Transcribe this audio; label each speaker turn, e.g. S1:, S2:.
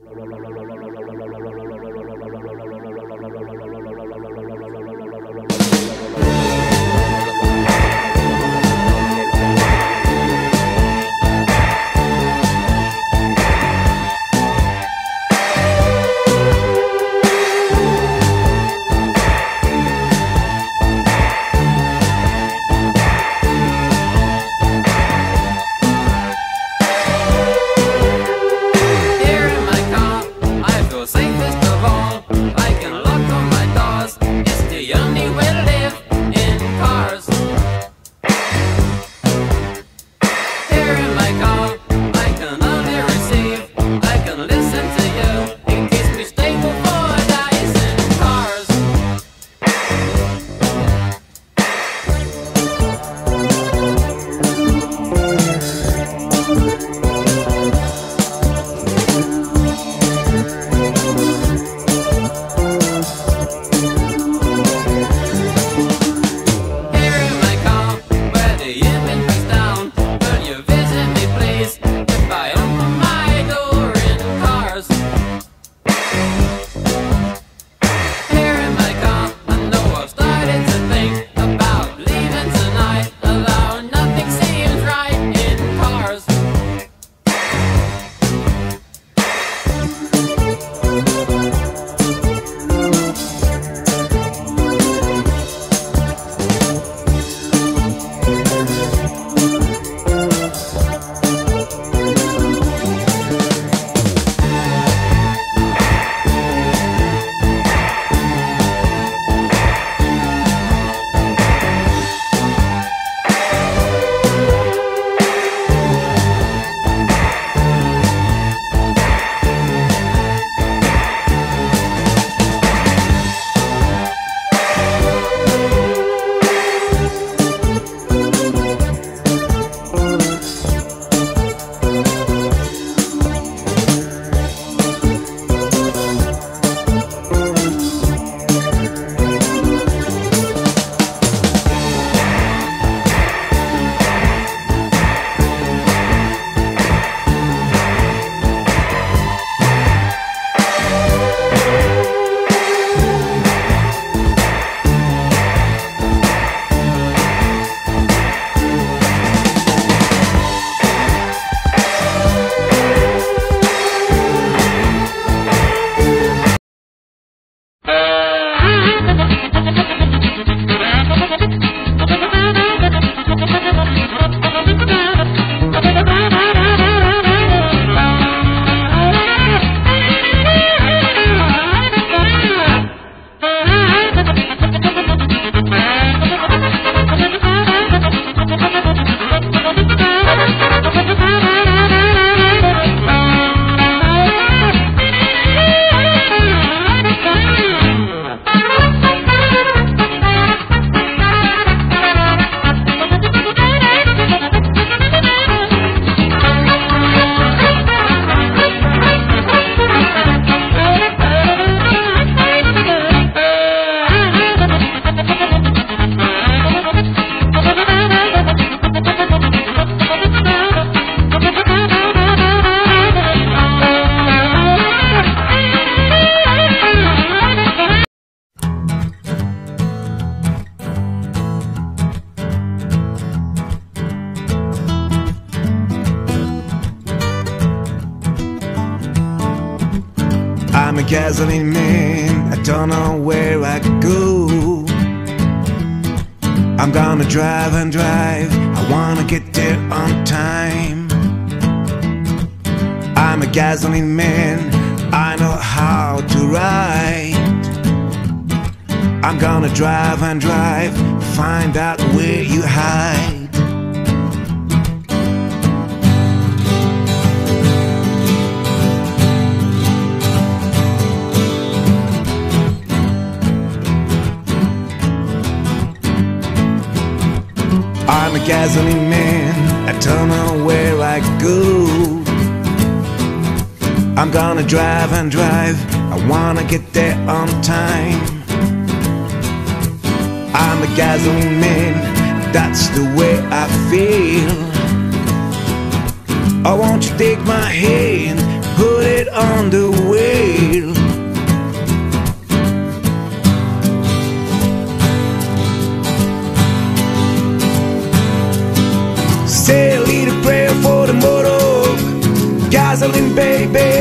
S1: I'm a gasoline man, I don't know where I could go. I'm gonna drive and drive, I wanna get there on time. I'm a gasoline man, I know how to ride. I'm gonna drive and drive, find out where you hide. I'm a gasoline man, I don't know where I go. I'm gonna drive and drive, I wanna get there on time. I'm a gasoline man, that's the way I feel. I want you to take my hand, put it on the wheel. Say a little prayer for the motor, gasoline baby.